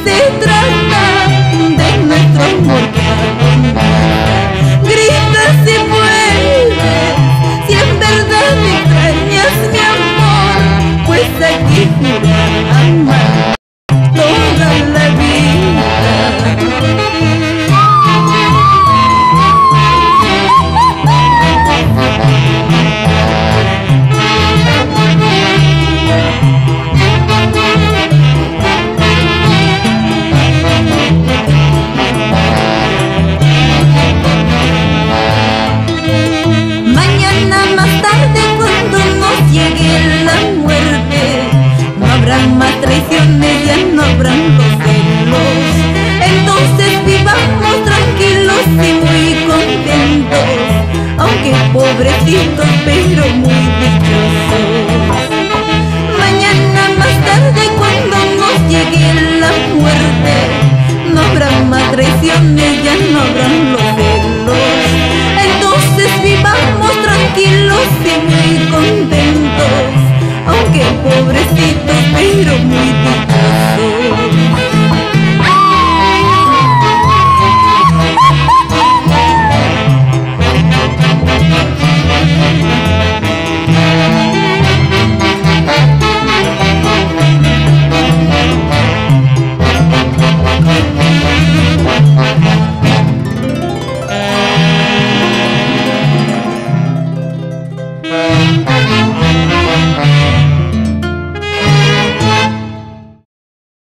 se trata de nuestro amor que abunda. Grita si vuelves, si en verdad me extrañas mi amor, pues aquí juro amar toda la vida. Mañana más tarde, cuando nos llegue la muerte, no habrán más traiciones, ya no habrán los celos. Entonces vivamos tranquilos y muy contentos, aunque pobrecitos pero muy